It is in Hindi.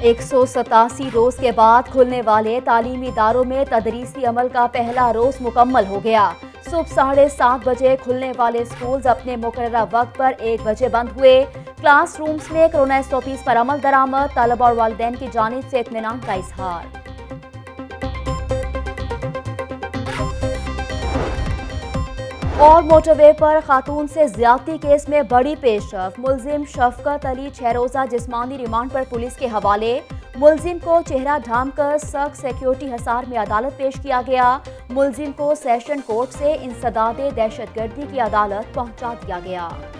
187 रोज के बाद खुलने वाले तालीमी इदारों में तदरीसी अमल का पहला रोज मुकम्मल हो गया। सुबह 7:30 बजे खुलने वाले स्कूल्स अपने मुकर्ररा वक्त पर 1 बजे बंद हुए। क्लासरूम्स में कोरोना SOPs पर अमल दरामद, तलबा और वालिदैन की जानिब से इत्मीनान का इजहार। और मोटरवे पर खातून से ज्यादती केस में बड़ी पेशरफ, मुलजिम शफकत अली 6 रोजा जिस्मानी रिमांड पर पुलिस के हवाले। मुलजिम को चेहरा ढांक कर सख्त सिक्योरिटी हिसार में अदालत पेश किया गया। मुलजिम को सेशन कोर्ट से इंसदादे दहशतगर्दी की अदालत पहुंचा दिया गया।